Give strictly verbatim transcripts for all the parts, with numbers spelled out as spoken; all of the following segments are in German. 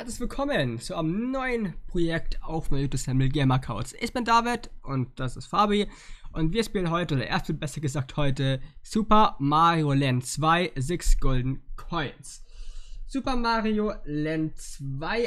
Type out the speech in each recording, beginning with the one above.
herzlich willkommen zu einem neuen Projekt auf meinem YouTube-Channel Gamer Couch. Ich bin David und das ist Fabi und wir spielen heute, oder erst besser gesagt heute, Super Mario Land zwei, sechs Golden Coins. Super Mario Land zwei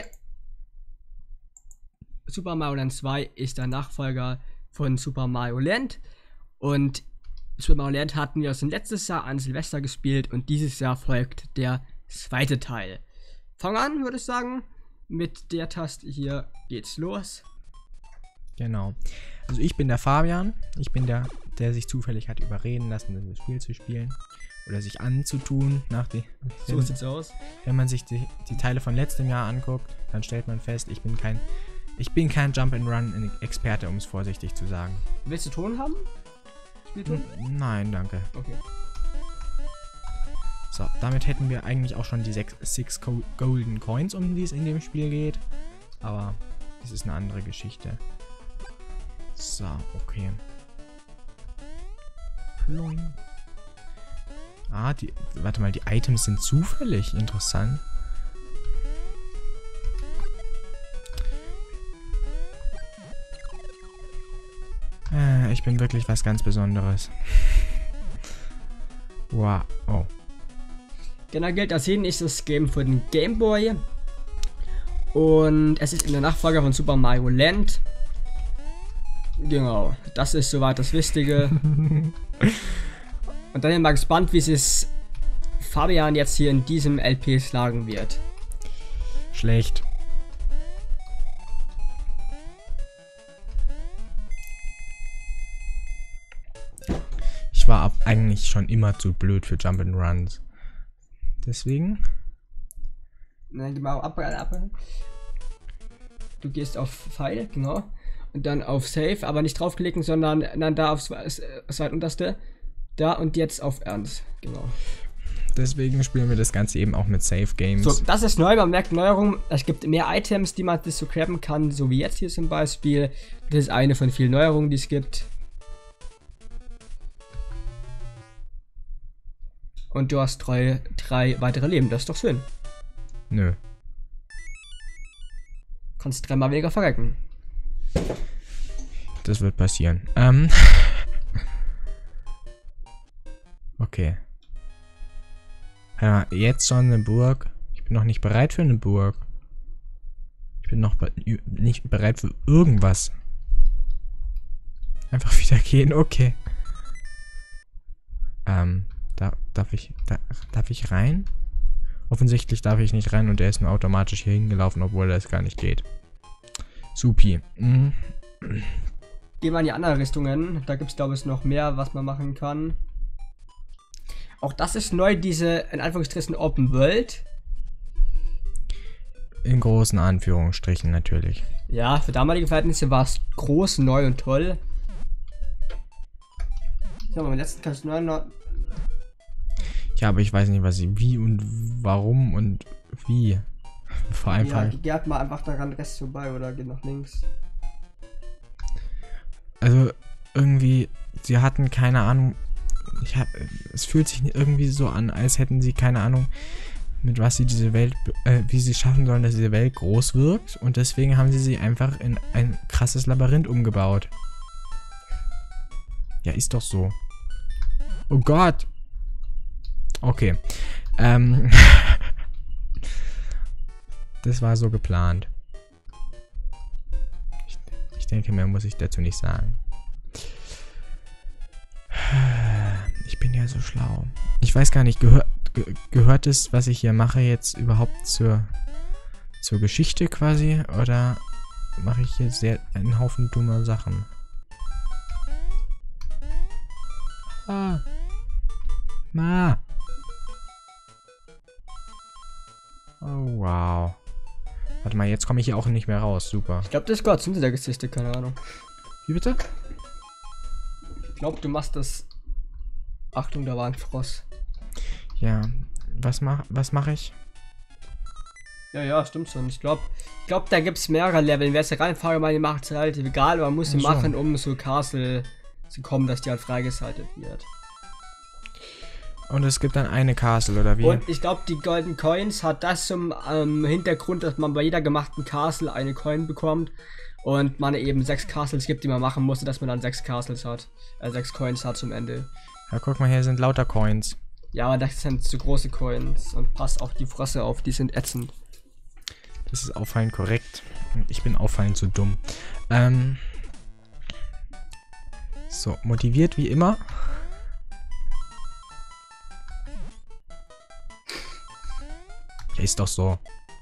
Super Mario Land zwei ist der Nachfolger von Super Mario Land und Super Mario Land hatten wir schon letztes Jahr an Silvester gespielt und dieses Jahr folgt der zweite Teil. Fang an, würde ich sagen. Mit der Taste hier geht's los. Genau. Also ich bin der Fabian. Ich bin der, der sich zufällig hat überreden lassen, das Spiel zu spielen. Oder sich anzutun. Nach die, So wenn, sieht's aus. Wenn man sich die, die Teile von letztem Jahr anguckt, dann stellt man fest, ich bin kein, ich bin kein Jump-and-Run-Experte, um es vorsichtig zu sagen. Willst du Ton haben? Spielton? N Nein, danke. Okay. So, damit hätten wir eigentlich auch schon die sechs Golden Coins, um die es in dem Spiel geht. Aber das ist eine andere Geschichte. So, okay. Ploing. Ah, die. Warte mal, die Items sind zufällig. Interessant. Äh, ich bin wirklich was ganz Besonderes. Wow. Oh. Genau, gilt als jeden ist das Game für den Game Boy. Und es ist in der Nachfolger von Super Mario Land. Genau, das ist soweit das Wichtige. Und dann bin ich mal gespannt, wie es Fabian jetzt hier in diesem L P schlagen wird. Schlecht. Ich war eigentlich schon immer zu blöd für Jump'n'Runs. Deswegen. Nein, genau, ab, ab. Du gehst auf Pfeil, genau. Und dann auf Save, aber nicht draufklicken, sondern dann da aufs zweitunterste. Da und jetzt auf Ernst, genau. Deswegen spielen wir das Ganze eben auch mit Save Games. So, das ist neu, man merkt Neuerung. Es gibt mehr Items, die man das so grabben kann, so wie jetzt hier zum Beispiel. Das ist eine von vielen Neuerungen, die es gibt. Und du hast drei, drei weitere Leben, das ist doch schön. Nö. Kannst dreimal weniger verrecken. Das wird passieren. Ähm. Okay. Ja, jetzt schon eine Burg. Ich bin noch nicht bereit für eine Burg. Ich bin noch be nicht bereit für irgendwas. Einfach wieder gehen, okay. Ähm. Da, darf ich, da, darf ich rein? Offensichtlich darf ich nicht rein und er ist nur automatisch hier hingelaufen, obwohl das gar nicht geht. Supi. Mhm. Gehen wir in die anderen Richtungen. Da gibt es, glaube ich, noch mehr, was man machen kann. Auch das ist neu, diese, in Anführungsstrichen, Open World. In großen Anführungsstrichen natürlich. Ja, für damalige Verhältnisse war es groß, neu und toll. So, beim letzten kannst du nur Ja, aber ich weiß nicht, was ich, wie und warum und wie. Vor allem. Ja, geht mal einfach daran Rest vorbei oder geht nach links. Also, irgendwie, sie hatten keine Ahnung. Ich hab, es fühlt sich irgendwie so an, als hätten sie keine Ahnung, mit was sie diese Welt, äh, wie sie schaffen sollen, dass diese Welt groß wirkt. Und deswegen haben sie sie einfach in ein krasses Labyrinth umgebaut. Ja, ist doch so. Oh Gott. Okay. Ähm. Das war so geplant. Ich, ich denke, mehr muss ich dazu nicht sagen. Ich bin ja so schlau. Ich weiß gar nicht, gehör, ge, gehört es, was ich hier mache, jetzt überhaupt zur, zur Geschichte quasi? Oder mache ich hier sehr einen Haufen dummer Sachen? Ah. Ma. Oh, wow. Warte mal, jetzt komme ich hier auch nicht mehr raus. Super. Ich glaube, das ist Gott hinter der Geschichte, keine Ahnung. Wie bitte? Ich glaube, du machst das... Achtung, da war ein Frosch. Ja, was mach, was mache ich? Ja, ja, stimmt schon. Ich glaube, ich glaub, da gibt es mehrere Level. Wer es reinfrage, mal die macht es relativ egal, aber man muss sie so machen, um zu Castle zu kommen, dass die halt freigeschaltet wird. Und es gibt dann eine Castle, oder wie? Und ich glaube, die Golden Coins hat das zum ähm, Hintergrund, dass man bei jeder gemachten Castle eine Coin bekommt. Und man eben sechs Castles gibt, die man machen musste, dass man dann sechs Castles hat. Äh, sechs Coins hat zum Ende. Ja, guck mal, hier sind lauter Coins. Ja, aber das sind zu große Coins. Und passt auf die Fresse auf, die sind ätzend. Das ist auffallend korrekt. Ich bin auffallend zu dumm. Ähm. So, motiviert wie immer. Ja, ist doch so.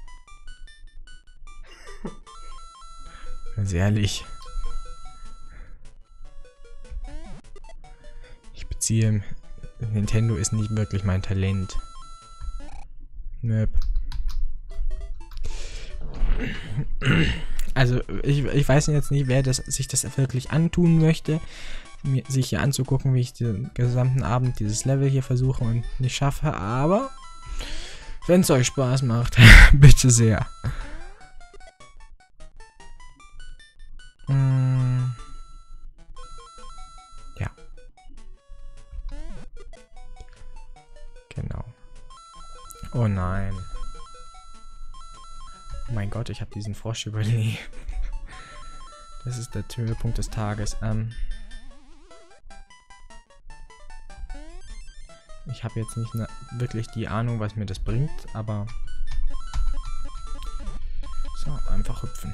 Ganz ehrlich. Ich beziehe... Nintendo ist nicht wirklich mein Talent. Nöp. Also, ich, ich weiß jetzt nicht, wer das, sich das wirklich antun möchte, mir, sich hier anzugucken, wie ich den gesamten Abend dieses Level hier versuche und nicht schaffe, aber wenn es euch Spaß macht, bitte sehr. Mm. Ja. Genau. Oh nein. Oh mein Gott, ich habe diesen Frosch überlebt. Das ist der Höhepunkt des Tages. Ähm ich habe jetzt nicht ne, wirklich die Ahnung, was mir das bringt, aber... So, einfach hüpfen.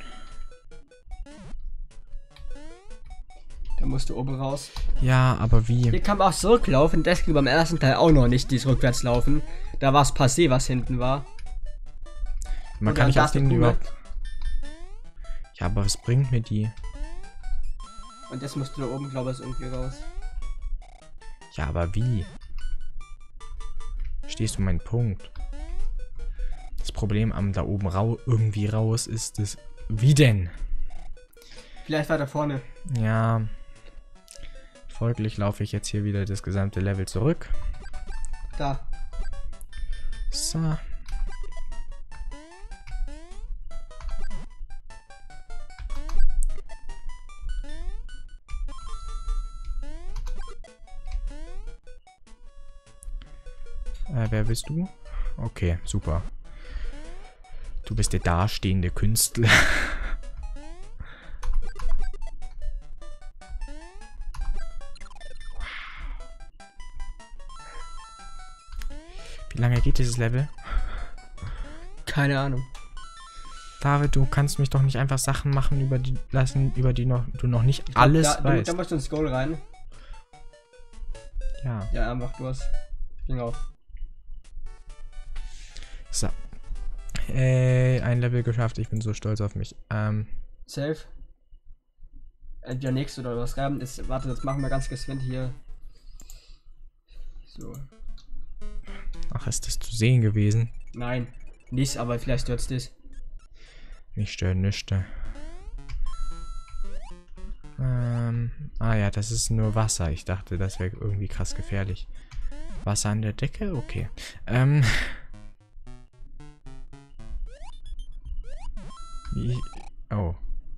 Da musst du oben raus. Ja, aber wie? Hier kann man auch zurücklaufen. Das ging beim ersten Teil auch noch nicht, dieses Rückwärtslaufen. Da war es passé, was hinten war. Man kann nicht auf den überhaupt... Ja, aber was bringt mir die? Und jetzt musst du da oben, glaube ich, irgendwie raus. Ja, aber wie? Verstehst du meinen Punkt? Das Problem am da oben rau irgendwie raus ist es... Wie denn? Vielleicht weiter vorne. Ja. Folglich laufe ich jetzt hier wieder das gesamte Level zurück. Da. So. Äh, wer bist du? Okay, super. Du bist der dastehende Künstler. Wie lange geht dieses Level? Keine Ahnung. David, du kannst mich doch nicht einfach Sachen machen über die lassen, über die noch, du noch nicht Ich glaub, alles da, weißt. Du, da musst du ins Goal rein. Ja. Ja, einfach du hast. Genau. So. Ey, ein Level geschafft. Ich bin so stolz auf mich. Ähm. Safe. Entweder nächste oder was schreiben ist. Warte, jetzt machen wir ganz geschwind hier. So. Ach, ist das zu sehen gewesen? Nein. Nicht, aber vielleicht stört es. Mich stört nichts. Ähm. Ah ja, das ist nur Wasser. Ich dachte, das wäre irgendwie krass gefährlich. Wasser an der Decke? Okay. Ähm. Wie? Oh.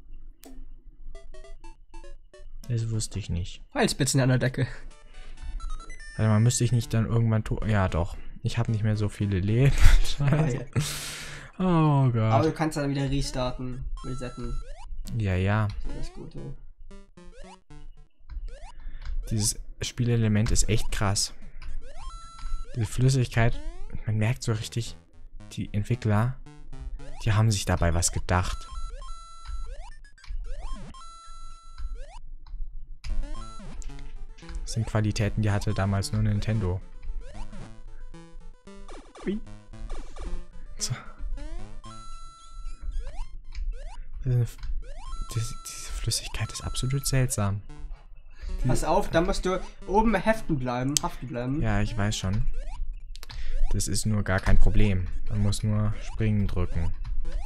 Das wusste ich nicht. Heilspitzen an der Decke. Warte mal, müsste ich nicht dann irgendwann tun? Ja, doch. Ich habe nicht mehr so viele Leben. Scheiße. Oh Gott. Aber du kannst dann wieder restarten, resetten. Ja, ja. Das ist das Gute. Dieses Spielelement ist echt krass. Diese Flüssigkeit, man merkt so richtig, die Entwickler, die haben sich dabei was gedacht. Das sind Qualitäten, die hatte damals nur Nintendo. Ui. So. Diese, diese, diese Flüssigkeit ist absolut seltsam. Die, Pass auf, da musst du oben heften bleiben, haften bleiben. Ja, ich weiß schon. Das ist nur gar kein Problem. Man muss nur springen drücken.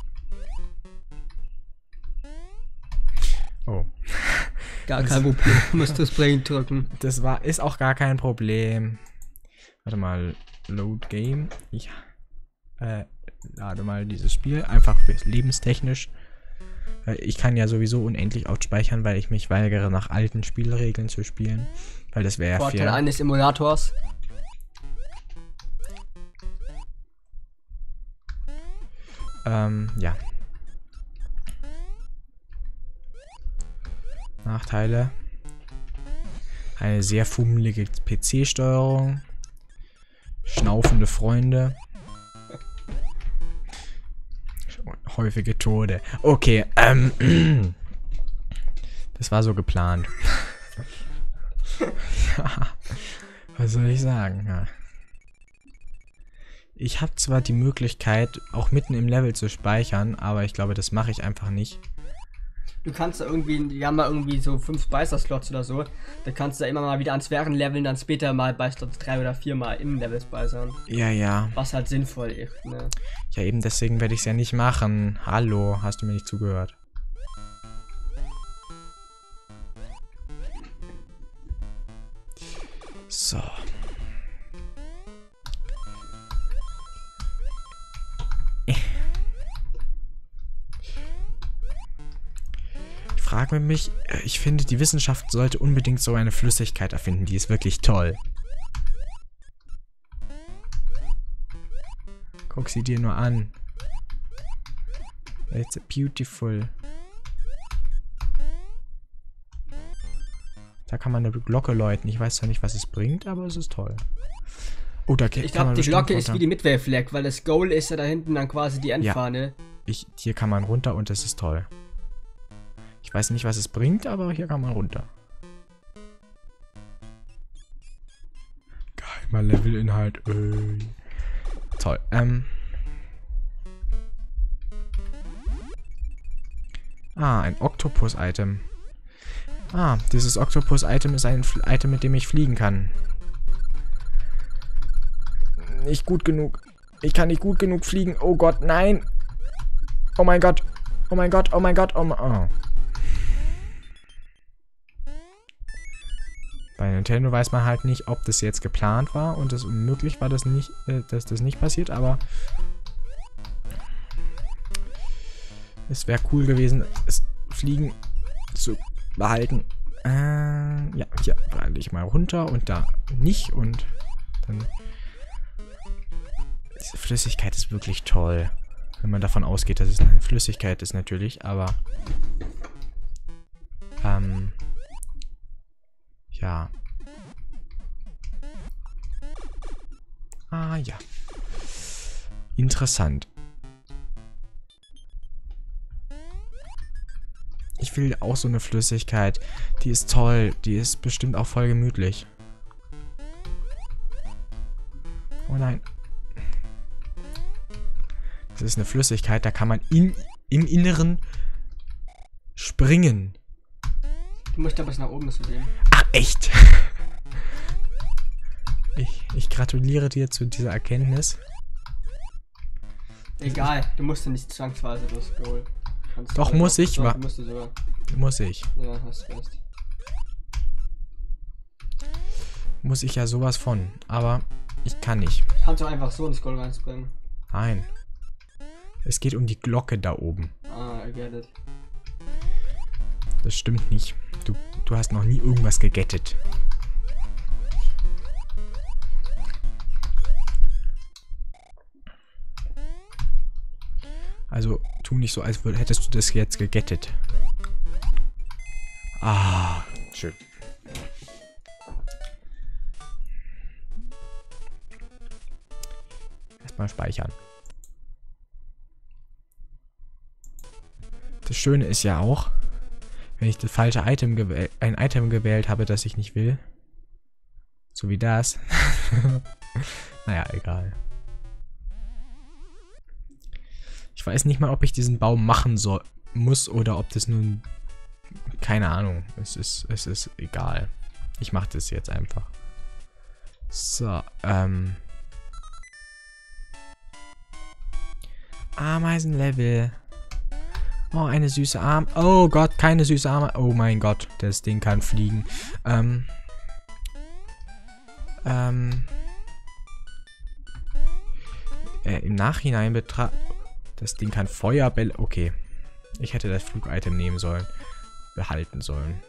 Oh. Gar kein Problem. Du musst das Springen drücken. Das war, ist auch gar kein Problem. Warte mal. Load Game. Ich äh, lade mal dieses Spiel. Einfach lebenstechnisch. Ich kann ja sowieso unendlich oft speichern, weil ich mich weigere, nach alten Spielregeln zu spielen. Weil das wäre ja Vorteil fair. eines Emulators. Ähm, ja. Nachteile. Eine sehr fummelige P C-Steuerung. Schnaufende Freunde. Häufige Tode. Okay, ähm. Das war so geplant. Ja. Was soll ich sagen? Ja. Ich habe zwar die Möglichkeit, auch mitten im Level zu speichern, aber ich glaube, das mache ich einfach nicht. Du kannst da irgendwie, wir haben mal irgendwie so fünf Speicher-Slots oder so, da kannst du da immer mal wieder ans während Leveln, dann später mal bei Slot drei oder vier mal im Level speichern. Ja, ja. Was halt sinnvoll ist, ne? Ja, eben deswegen werde ich es ja nicht machen. Hallo, hast du mir nicht zugehört? So. Ich frage mich, ich finde, die Wissenschaft sollte unbedingt so eine Flüssigkeit erfinden. Die ist wirklich toll. Guck sie dir nur an. It's beautiful. Da kann man eine Glocke läuten. Ich weiß zwar nicht, was es bringt, aber es ist toll. Oh, da kann Ich glaube, man die Glocke runter. ist wie die Midway Flag, weil das Goal ist ja da hinten dann quasi die Endfahne. Ja. Ich, hier kann man runter und das ist toll. Ich weiß nicht, was es bringt, aber hier kann man runter. Geheimer Levelinhalt. Äh. Toll. Ähm. Ah, ein Oktopus-Item. Ah, dieses Oktopus-Item ist ein F Item, mit dem ich fliegen kann. Nicht gut genug. Ich kann nicht gut genug fliegen. Oh Gott, nein. Oh mein Gott. Oh mein Gott, oh mein Gott, oh mein... Oh. Bei Nintendo weiß man halt nicht, ob das jetzt geplant war und es möglich war, dass, nicht, äh, dass das nicht passiert, aber es wäre cool gewesen, es Fliegen zu behalten. Äh, ja, hier falle ich mal runter und da nicht und dann... Diese Flüssigkeit ist wirklich toll. Wenn man davon ausgeht, dass es eine Flüssigkeit ist natürlich, aber... Ähm... Ja. Ah, ja. Interessant. Ich will auch so eine Flüssigkeit. Die ist toll. Die ist bestimmt auch voll gemütlich. Oh nein. Das ist eine Flüssigkeit, da kann man in, im Inneren springen. Du musst aber nach oben zu sehen. Ach, echt? Ich, ich gratuliere dir zu dieser Erkenntnis. Egal, du musst ja nicht zwangsweise das Goal. Kannst Doch, du muss auch- ich, Doch, wa- du musst du sogar. Muss ich. Ja, hast recht. Muss ich ja sowas von. Aber ich kann nicht. Kannst du einfach so ins Goal reinspringen. Nein. Es geht um die Glocke da oben. Ah, I get it. Das stimmt nicht. Du, du hast noch nie irgendwas gegettet. Also, tu nicht so, als würd- hättest du das jetzt gegettet. Ah, schön. Erstmal speichern. Das Schöne ist ja auch, wenn ich das falsche Item gewäh- ein Item gewählt habe, das ich nicht will. So wie das. Naja, egal. Ich weiß nicht mal, ob ich diesen Baum machen soll, muss oder ob das nun... Keine Ahnung. Es ist, es ist egal. Ich mache das jetzt einfach. So, ähm... Ameisenlevel. Oh, eine süße Arm. Oh Gott, keine süße Arme. Oh mein Gott, das Ding kann fliegen. Ähm... Ähm... Äh, im Nachhinein betrachtet... Das Ding kann Feuerbälle... Okay. Ich hätte das Flug-Item nehmen sollen. Behalten sollen.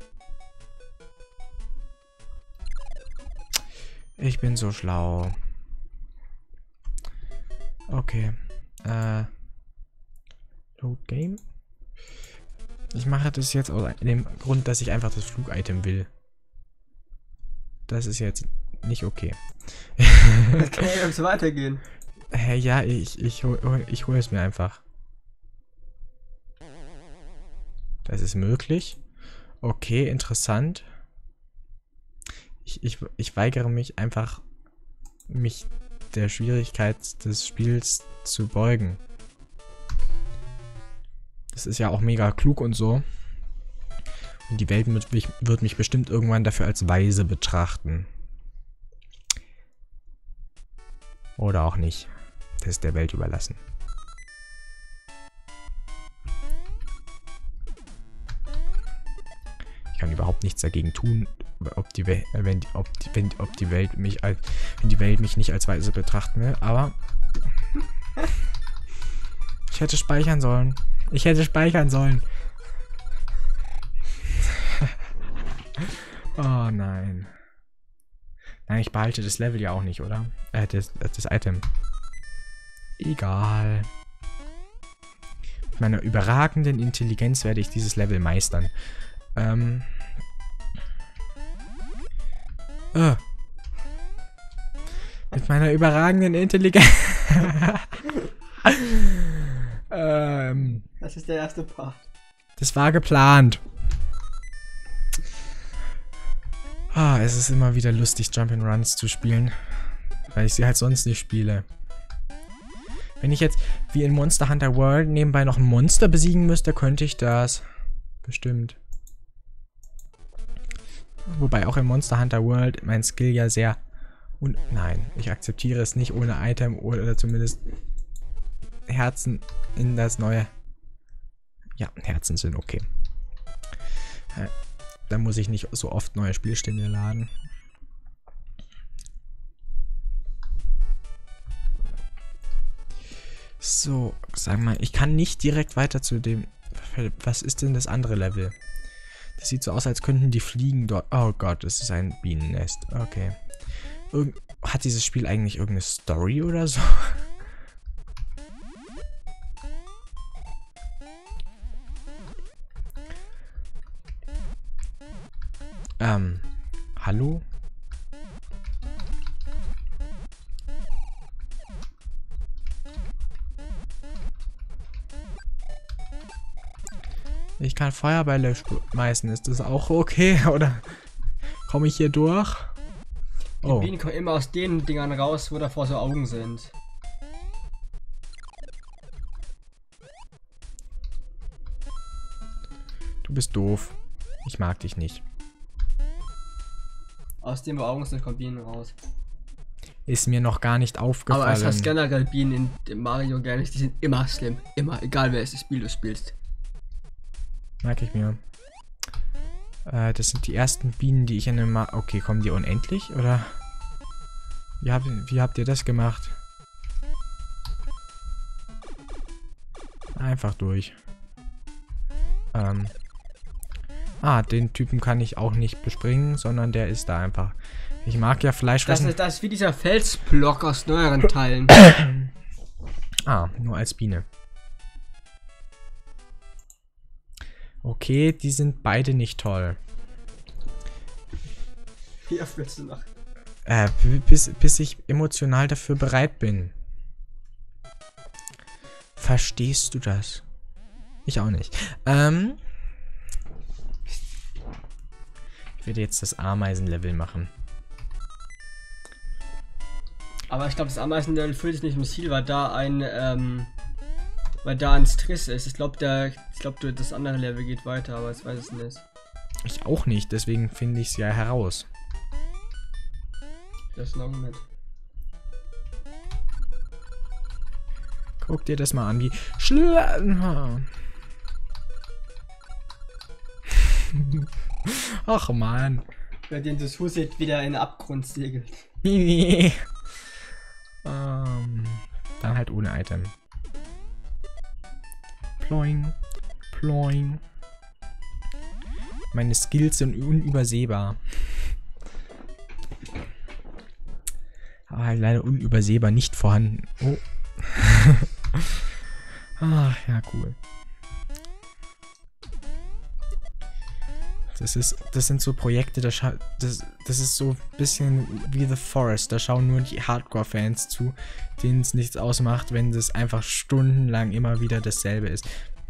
Ich bin so schlau. Okay. Äh... Load Game. Ich mache das jetzt aus dem Grund, dass ich einfach das Flug-Item will. Das ist jetzt nicht okay. Das kann ja jetzt weitergehen. Hey, ja, ich, ich, hol, ich hole es mir einfach. Das ist möglich. Okay, interessant. Ich, ich, ich weigere mich einfach, mich der Schwierigkeit des Spiels zu beugen. Das ist ja auch mega klug und so. Und die Welt wird mich, wird mich bestimmt irgendwann dafür als weise betrachten. Oder auch nicht. Das ist der Welt überlassen. Ich kann überhaupt nichts dagegen tun, ob die, We wenn, die, ob die, wenn, ob die Welt mich als, wenn die Welt mich nicht als weise betrachten will, aber ich hätte speichern sollen. Ich hätte speichern sollen. Oh nein. Nein, ich behalte das Level ja auch nicht, oder? Äh, das, das Item. Egal. Mit meiner überragenden Intelligenz werde ich dieses Level meistern. Ähm. Äh. Mit meiner überragenden Intelligenz. ähm. Das ist der erste Part. Das war geplant. Ah, es ist immer wieder lustig, Jump'n'Runs zu spielen. Weil ich sie halt sonst nicht spiele. Wenn ich jetzt wie in Monster Hunter World nebenbei noch ein Monster besiegen müsste, könnte ich das. Bestimmt. Wobei auch in Monster Hunter World mein Skill ja sehr... Und nein, ich akzeptiere es nicht ohne Item oder zumindest Herzen in das neue... Ja, Herzen sind okay. Da muss ich nicht so oft neue Spielstände laden. So, sag mal, ich kann nicht direkt weiter zu dem... Was ist denn das andere Level? Das sieht so aus, als könnten die fliegen dort. Oh Gott, es ist ein Bienennest. Okay. Irgend Hat dieses Spiel eigentlich irgendeine Story oder so? ähm, hallo? Ich kann Feuerbälle schmeißen. Ist das auch okay? Oder komme ich hier durch? Die Bienen kommen immer aus den Dingern raus, wo davor so Augen sind. Du bist doof. Ich mag dich nicht. Aus dem, wo Augen sind, kommen Bienen raus. Ist mir noch gar nicht aufgefallen. Aber es heißt generell Bienen in Mario gerne, die sind immer schlimm. Immer, egal welches Spiel du spielst. Merke ich mir. Äh, das sind die ersten Bienen, die ich in einem... Ma okay, kommen die unendlich? Oder? Wie habt, wie habt ihr das gemacht? Einfach durch. Ähm. Ah, den Typen kann ich auch nicht bespringen, sondern der ist da einfach. Ich mag ja Fleischfressen. Das ist, das ist wie dieser Felsblock aus neueren Teilen. Ah, nur als Biene. Okay, die sind beide nicht toll. Wie oft willst du noch? Äh, bis, bis ich emotional dafür bereit bin. Verstehst du das? Ich auch nicht. Ähm. Ich werde jetzt das Ameisenlevel machen. Aber ich glaube, das Ameisenlevel füllt sich nicht im Ziel, weil da ein, ähm, weil da ein Stress ist. Ich glaube, der, ich glaube, das andere Level geht weiter, aber ich weiß es nicht. Ich auch nicht, deswegen finde ich es ja heraus. Das ist ein Argument. Guck dir das mal an, wie schla... Ach man. Wer den das Huset wieder in den Abgrund segelt. ähm, dann halt ohne Item. Ploing. Ploing. Meine Skills sind unübersehbar. Aber halt leider unübersehbar nicht vorhanden. Oh. Ach, ja, cool. Das ist, das sind so Projekte, das, das, das ist so ein bisschen wie The Forest. Da schauen nur die Hardcore-Fans zu, denen es nichts ausmacht, wenn das einfach stundenlang immer wieder dasselbe ist.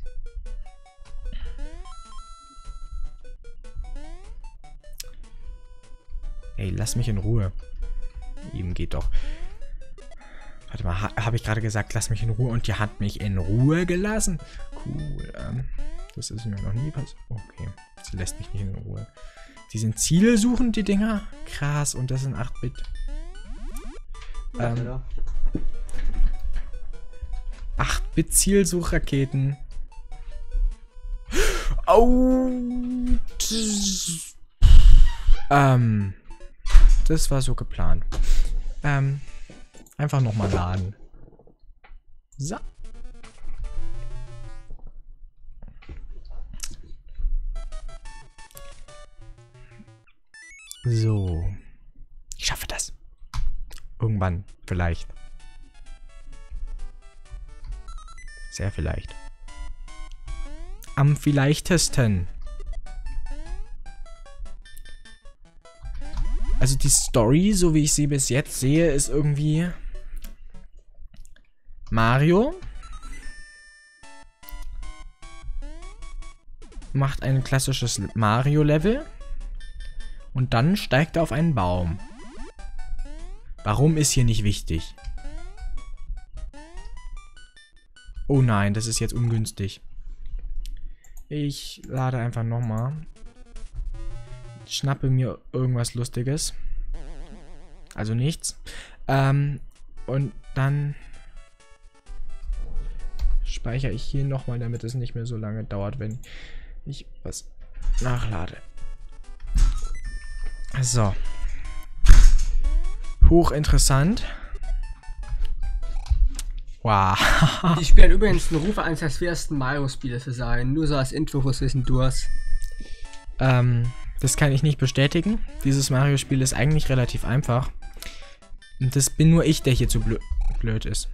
Ey, lass mich in Ruhe. Eben geht doch. Warte mal, ha habe ich gerade gesagt, lass mich in Ruhe und die hat mich in Ruhe gelassen? Cool, ähm, das ist mir noch nie passiert. Okay, sie lässt mich nicht in Ruhe. Die sind zielsuchend, die Dinger. Krass, und das sind acht Bit. Ähm, acht Bit Zielsuchraketen. Au! Ähm, das war so geplant. Ähm, einfach nochmal laden. So. So. Ich schaffe das. Irgendwann, vielleicht. Sehr vielleicht. Am vielleichtesten. Also die Story, so wie ich sie bis jetzt sehe, ist irgendwie Mario macht ein klassisches Mario-Level und dann steigt er auf einen Baum. Warum ist hier nicht wichtig? Oh nein, das ist jetzt ungünstig. Ich lade einfach nochmal. Schnappe mir irgendwas Lustiges. Also nichts. Ähm, und dann speichere ich hier nochmal, damit es nicht mehr so lange dauert, wenn ich was nachlade. So. Hochinteressant. Wow. Die spielen übrigens einen Ruf, eines der schwersten Mario-Spiele zu sein. Nur so als Intro fürs Wissen durch. Ähm, das kann ich nicht bestätigen. Dieses Mario-Spiel ist eigentlich relativ einfach. Und das bin nur ich, der hier zu blö blöd ist.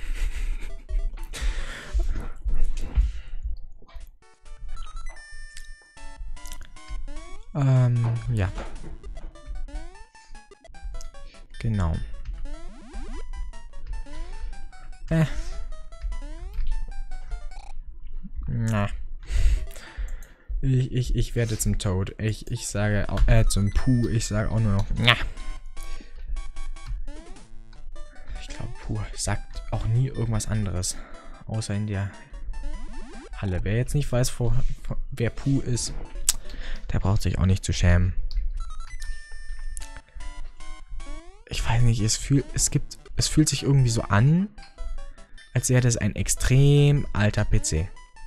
ähm, ja. Genau. Äh. Na. Ich, ich, ich werde zum Toad. Ich, ich sage auch, äh, zum Puh. Ich sage auch nur noch, na. Ich glaube, Puh sagt auch nie irgendwas anderes. Außer in der Halle. Wer jetzt nicht weiß, wo, wer Puh ist, der braucht sich auch nicht zu schämen. Ich weiß nicht, es fühlt, es gibt, es fühlt sich irgendwie so an, als wäre das ein extrem alter P C.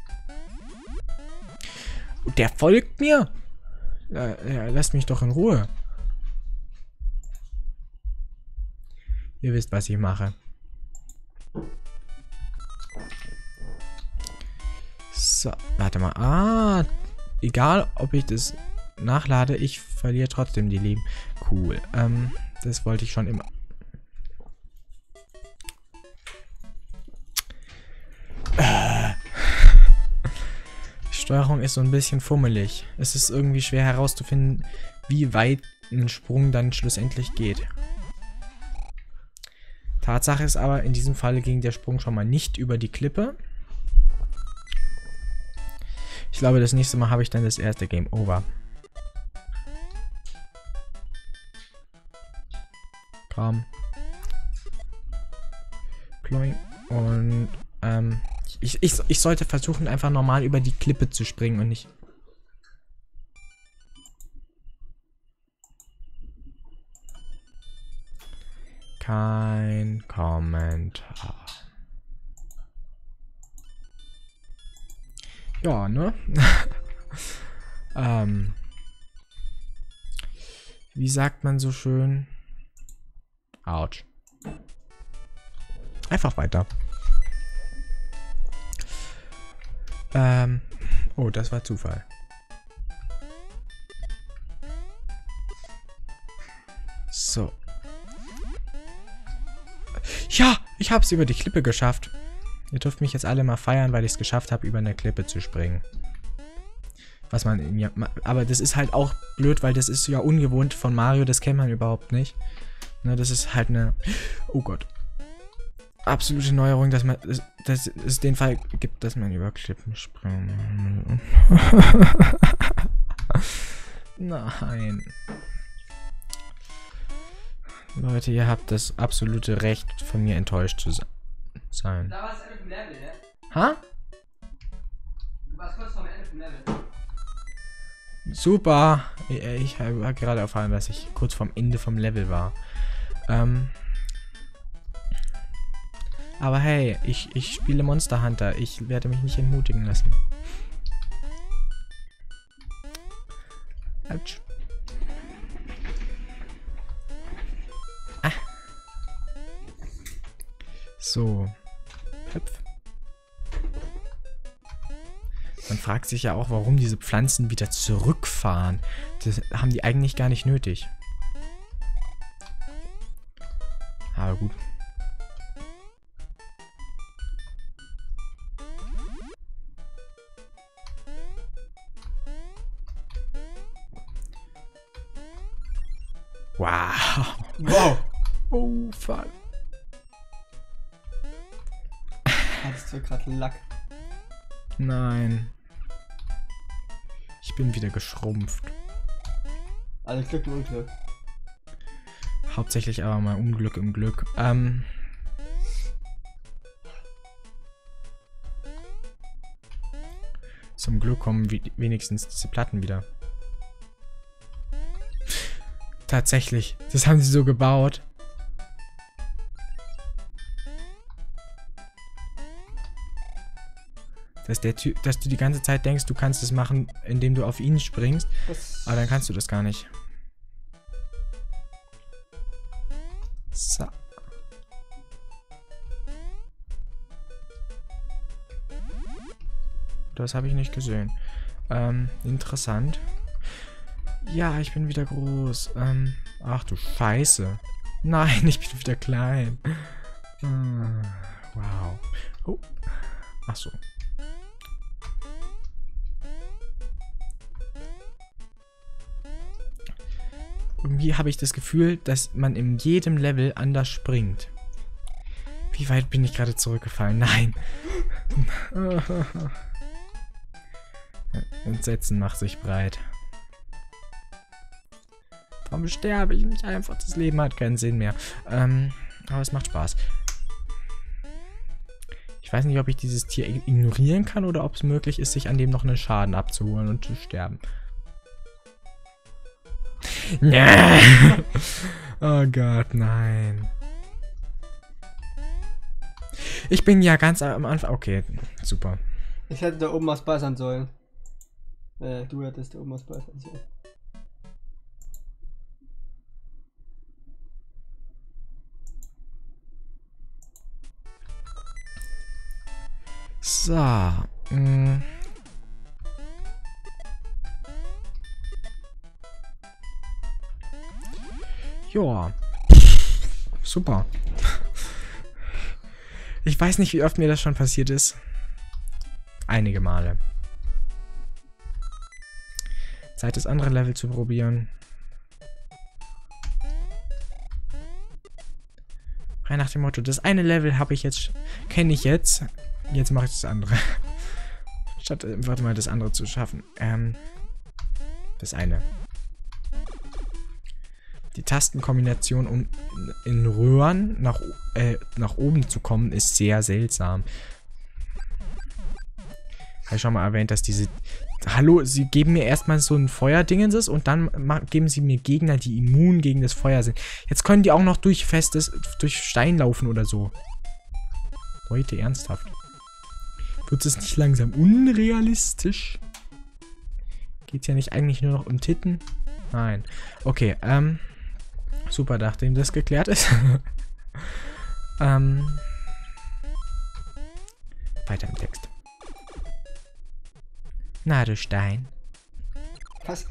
Und der folgt mir. Ja, ja, lasst mich doch in Ruhe. Ihr wisst, was ich mache. So, warte mal. Ah, egal, ob ich das nachlade, ich verliere trotzdem die Leben. Cool. Ähm, das wollte ich schon immer. Die Steuerung ist so ein bisschen fummelig. Es ist irgendwie schwer herauszufinden, wie weit ein Sprung dann schlussendlich geht. Tatsache ist aber, in diesem Fall ging der Sprung schon mal nicht über die Klippe. Ich glaube, das nächste Mal habe ich dann das erste Game Over. Komm. Ploing. Und, ähm, ich, ich, ich sollte versuchen, einfach normal über die Klippe zu springen und nicht... Kein Kommentar. Ja, ne? ähm. Wie sagt man so schön? Autsch. Einfach weiter. Ähm. Oh, das war Zufall. So. Ja, ich habe es über die Klippe geschafft. Ihr dürft mich jetzt alle mal feiern, weil ich es geschafft habe, über eine Klippe zu springen. Was man, ja, aber das ist halt auch blöd, weil das ist ja ungewohnt von Mario, das kennt man überhaupt nicht. Ne, das ist halt eine, oh Gott, absolute Neuerung, dass man, dass es den Fall gibt, dass man über Klippen springt. Nein. Leute, ihr habt das absolute Recht, von mir enttäuscht zu sein. Da war es Ende vom Level, ne? Ha? Du warst kurz vorm Ende vom Level. Super. Ich habe gerade erfahren, dass ich kurz vorm Ende vom Level war. Ähm. Aber hey, ich, ich spiele Monster Hunter. Ich werde mich nicht entmutigen lassen. Autsch. Ah. So. Hüpf. Man fragt sich ja auch, warum diese Pflanzen wieder zurückfahren. Das haben die eigentlich gar nicht nötig. Aber gut. Wow. Wow. Oh, fuck. Hattest du gerade Lack? Nein. Ich bin wieder geschrumpft. Alles Glück im Unglück. Hauptsächlich aber mal Unglück im Glück. Ähm. Zum Glück kommen wenigstens diese Platten wieder. Tatsächlich. Das haben sie so gebaut. Dass, der Typ, dass du die ganze Zeit denkst, du kannst es machen, indem du auf ihn springst. Was? Aber dann kannst du das gar nicht. So. Das habe ich nicht gesehen. Ähm, interessant. Ja, ich bin wieder groß. Ähm, ach du Scheiße. Nein, ich bin wieder klein. Hm, wow. Oh. Ach so. Irgendwie habe ich das Gefühl, dass man in jedem Level anders springt. Wie weit bin ich gerade zurückgefallen? Nein. Entsetzen macht sich breit. Warum sterbe ich nicht einfach? Das Leben hat keinen Sinn mehr. Ähm, aber es macht Spaß. Ich weiß nicht, ob ich dieses Tier ignorieren kann oder ob es möglich ist, sich an dem noch einen Schaden abzuholen und zu sterben. Oh Gott, nein. Ich bin ja ganz am Anfang. Okay, super. Ich hätte da oben was beißen sollen. Äh, du hättest da oben was beißen sollen. So. Mh. Ja. Super. Ich weiß nicht, wie oft mir das schon passiert ist. Einige Male. Zeit, das andere Level zu probieren. Rein nach dem Motto, das eine Level habe ich jetzt, kenne ich jetzt. Jetzt mache ich das andere. Statt einfach mal das andere zu schaffen. Ähm, das eine. Die Tastenkombination, um in Röhren nach, äh, nach oben zu kommen, ist sehr seltsam. Habe ich schon mal erwähnt, dass diese... Hallo, sie geben mir erstmal so ein Feuerdingenses und dann geben sie mir Gegner, die immun gegen das Feuer sind. Jetzt können die auch noch durch festes, durch Stein laufen oder so. Leute, ernsthaft. Wird es nicht langsam unrealistisch? Geht's ja nicht eigentlich nur noch um Titten? Nein. Okay, ähm... super, nachdem das geklärt ist. ähm... Weiter im Text. Na, du Stein. Was?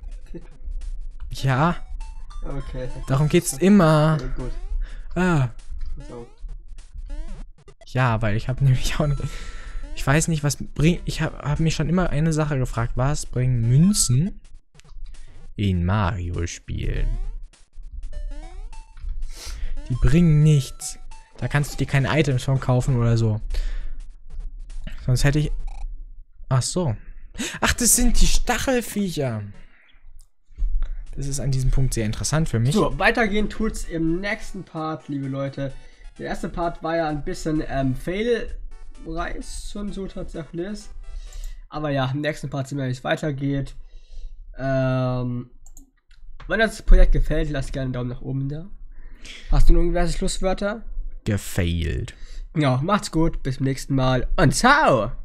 Ja. Okay. Darum geht's immer. Okay, gut. Ah. So. Ja, weil ich habe nämlich auch nicht... Ich ich weiß nicht, was bringt. Ich habe hab mich schon immer eine Sache gefragt. Was bringen Münzen in Mario-Spielen? Die bringen nichts. Da kannst du dir keine Items von kaufen oder so. Sonst hätte ich... Ach so. Ach, das sind die Stachelviecher. Das ist an diesem Punkt sehr interessant für mich. So, weitergehen tut's im nächsten Part, liebe Leute. Der erste Part war ja ein bisschen ähm, Fail-Reis und so tatsächlich. Aber ja, im nächsten Part sehen wir, wie es weitergeht. Ähm, wenn euch das Projekt gefällt, lasst gerne einen Daumen nach oben da. Hast du noch irgendwelche Schlusswörter? Gefailt. Ja, macht's gut, bis zum nächsten Mal und ciao!